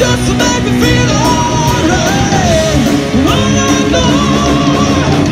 just to make me feel alright. All night long.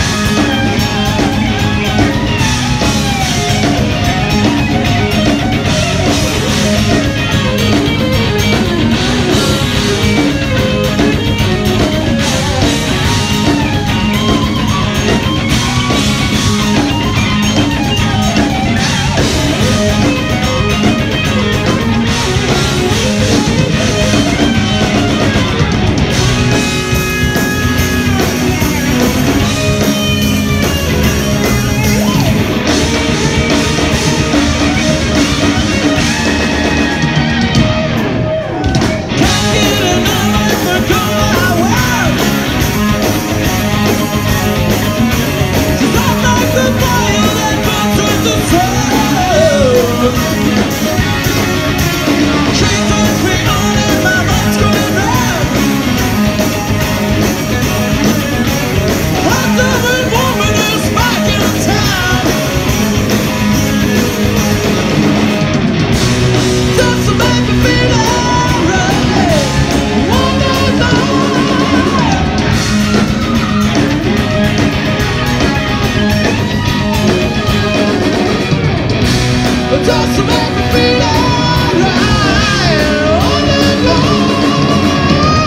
Just to make me feel alright, all night long.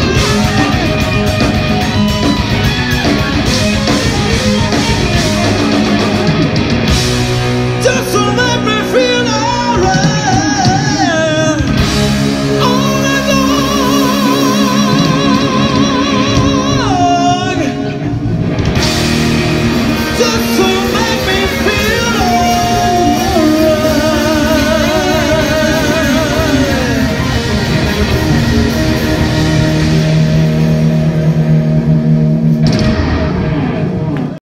Just to make me feel alright, all night long. Just to